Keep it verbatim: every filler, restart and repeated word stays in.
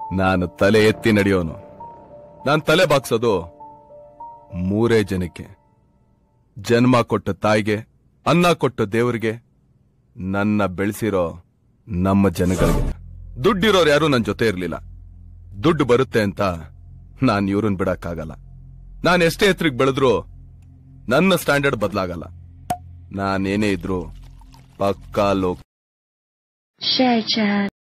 ನಾನು ತಲೆ ಎತ್ತಿ ನಡೆಯೋನು. ನಾನು ತಲೆ ಬಾಗ್ಸೋದು ಮೂರೇ ಜನಕ್ಕೆ: ಜನ್ಮ ಕೊಟ್ಟ ತಾಯಿಗೆ, ಅನ್ನ ಕೊಟ್ಟ ದೇವರಿಗೆ, ನನ್ನ ಬೆಳೆಸಿರೋ ನಮ್ಮ ಜನಗಳಿಗೆ. ದುಡ್ಡಿರೋರು ಯಾರು ನನ್ನ ಜೊತೆ ಇರ್ಲಿಲ್ಲ. ದುಡ್ಡು ಬರುತ್ತೆ ಅಂತ ನಾನ್ ಇವ್ರನ್ ಬಿಡಕ್ಕಾಗಲ್ಲ. ನಾನು ಎಷ್ಟೇ ಎತ್ತರಿಗೆ ಬೆಳೆದ್ರು ನನ್ನ ಸ್ಟ್ಯಾಂಡರ್ಡ್ ಬದಲಾಗಲ್ಲ. ನಾನೇನೇ ಇದ್ರು ಪಕ್ಕಾ ಲೋಕ.